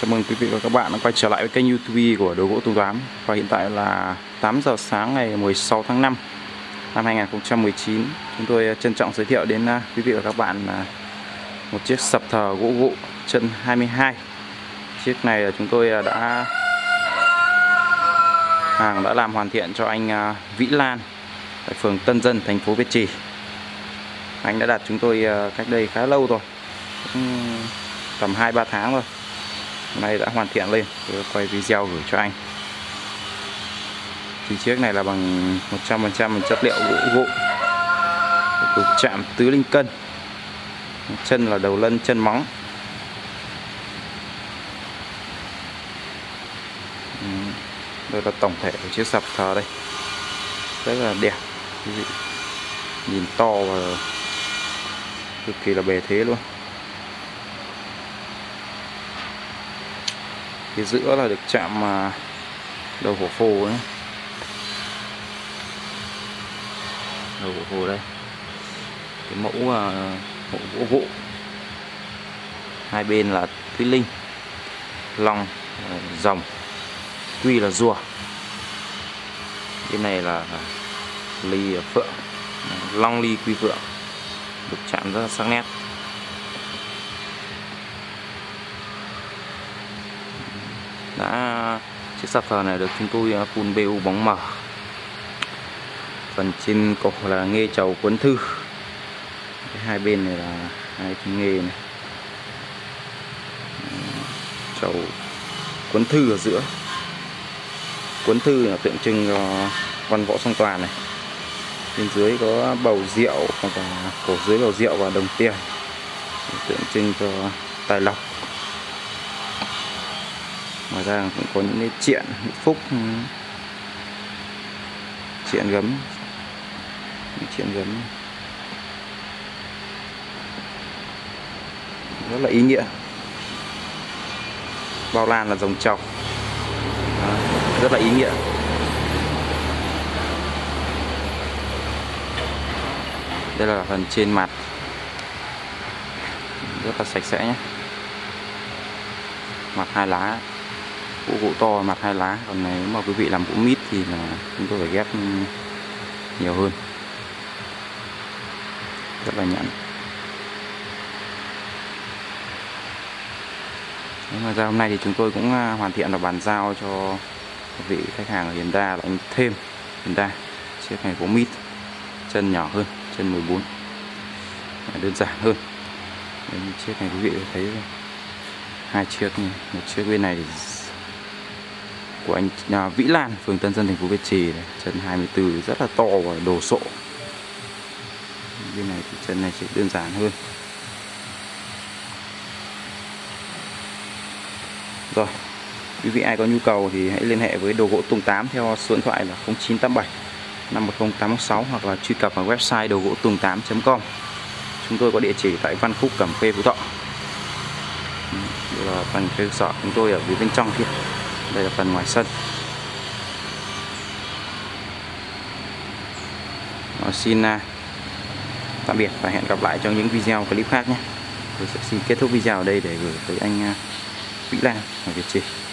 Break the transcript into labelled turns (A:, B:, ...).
A: Chào mừng quý vị và các bạn đã quay trở lại với kênh YouTube của Đồ Gỗ Tùng Tám. Và hiện tại là 8 giờ sáng ngày 16 tháng 5 năm 2019. Chúng tôi trân trọng giới thiệu đến quý vị và các bạn một chiếc sập thờ gỗ gụ chân 22. Chiếc này là chúng tôi đã làm hoàn thiện cho anh Vĩ Lan tại phường Tân Dân, thành phố Việt Trì. Anh đã đặt chúng tôi cách đây khá lâu rồi, tầm 2-3 tháng rồi. Hôm nay đã hoàn thiện lên, tôi quay video gửi cho anh. Thì chiếc này là bằng 100% chất liệu gỗ gụ, tục chạm tứ linh cân, chân là đầu lân chân móng. Đây là tổng thể của chiếc sập thờ đây, rất là đẹp, quý vị nhìn to và cực kỳ là bề thế luôn. Phía giữa là được chạm đầu hổ phù đấy. Đầu hổ phù đây, cái mẫu gỗ gụ. Hai bên là thúy linh, long, rồng, quy là rùa. Bên này là ly phượng, long ly quy phượng, được chạm rất là sắc nét. Chiếc sập thờ này được chúng tôi phun BU bóng mờ. Phần trên cổ là nghê trầu cuốn thư. Hai bên này là hai cái nghê này, trầu cuốn thư ở giữa. Cuốn thư là tượng trưng cho văn võ song toàn này. Bên dưới có bầu rượu, và cổ dưới bầu rượu và đồng tiền, tượng trưng cho tài lộc. Ngoài ra cũng có những cái triện phúc, triện gấm, rất là ý nghĩa. Bao lan là rồng trọc, rất là ý nghĩa. Đây là phần trên mặt, rất là sạch sẽ nhé. Mặt hai lá, gỗ gụ to, mặt hai lá. Còn nếu mà quý vị làm gỗ mít thì là chúng tôi phải ghép nhiều hơn, rất là nhẵn. Ngoài ra hôm nay thì chúng tôi cũng hoàn thiện và bàn giao cho vị khách hàng ở Hiền Đa là anh Thêm Hiền Đa. Chiếc này gỗ mít, chân nhỏ hơn, chân 14, đơn giản hơn. Chiếc này quý vị thấy hai chiếc, một chiếc bên này của anh Vĩ Lan, phường Tân Dân, thành phố Việt Trì, chân 24 rất là to và đồ sộ. Bên này thì chân này chỉ đơn giản hơn. Rồi, quý vị ai có nhu cầu thì hãy liên hệ với Đồ Gỗ Tùng Tám theo số điện thoại là 0987 510 816 hoặc là truy cập vào website đồ gỗ tùng 8.com. Chúng tôi có địa chỉ tại Văn Phúc, Cẩm Khê, Phú Thọ. Đây là phần cơ sở chúng tôi ở phía bên trong kia. Đây là phần ngoài sân. Xin tạm biệt và hẹn gặp lại trong những video clip khác nhé. Tôi sẽ xin kết thúc video ở đây để gửi tới anh Vĩ Lan ở Việt Trì.